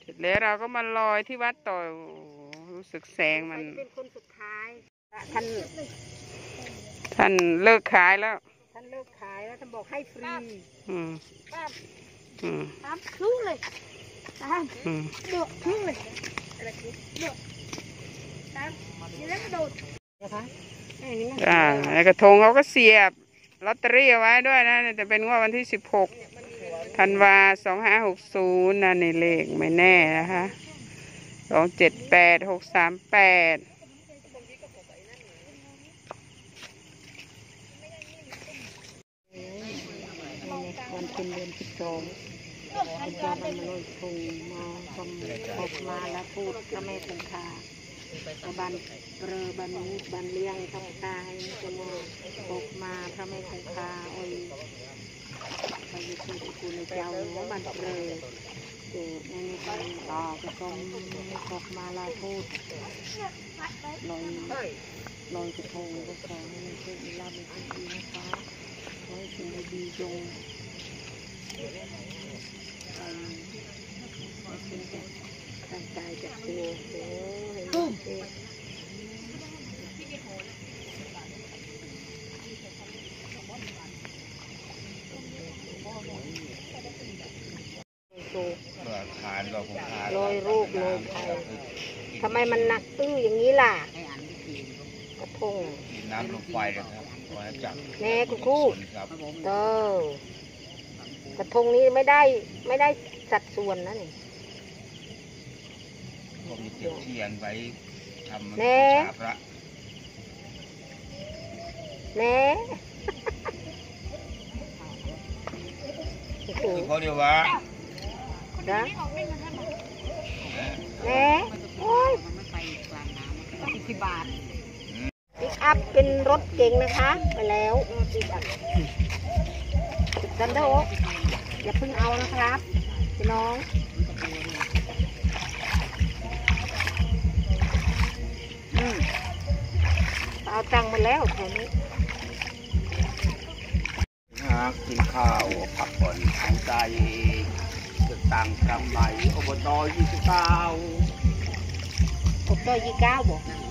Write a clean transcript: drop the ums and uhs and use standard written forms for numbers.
เสร็จแล้วเราก็มาลอยที่วัดต่อรู้สึกแสงมันเป็นคนสุดท้ายท่านเลิกขายแล้วท่านเลิกขายแล้วท่านบอกให้ฟรีตามครึ่งเลยตามโดดครึ่งเลยอะไรครึ่งโดดตามนี่แล้วก็โดดนะคะกระทงเขาก็เสียบลอตเตอรี่เอาไว้ด้วยนะจะเป็นงวดวันที่16 ธันวา2560นะในเลขไม่แน่นะคะ278638 วันเป็นเดือน12อาจารย์มาลอยคงมาทำออกมาแล้วพูดก็ไม่คงคาบันบันนี้บันเลี้ยงต้องตายจะมาออกมาพระไม่คงคาโอ้ยไปอยู่ที่คุณเจ้าหัวบันเจอในนี้ก็ต่อกระทงออกมาแล้วพูดลอยกระทงก็ขอให้มันเป็นลาบเป็นดีนะคะขอให้สิ่งดีจงตั้งใจจากตัวโอ้ยลอยรูปลอยไทยทำไมมันหนักตื้ออย่างนี้ล่ะกระทงน้ำลงไฟเลยครับจับแน่คุณครูเต้ากระทงนี้ไม่ได้สัดส่วนนะนี่ผมมีเก็บเทียนไว้ทำแน่แน่คือเขาเดียวว่านะแน่โอ้ย10 บาทปิกอัพเป็นรถเก๋งนะคะไปแล้วดันโดอย่าเพิ่งเอานะครับพี่น้องเอาตังค์มาแล้วแถวนี้กินข้าวพักผ่อนหายใจจะตั้งกำไรอบต29 อบต29บอก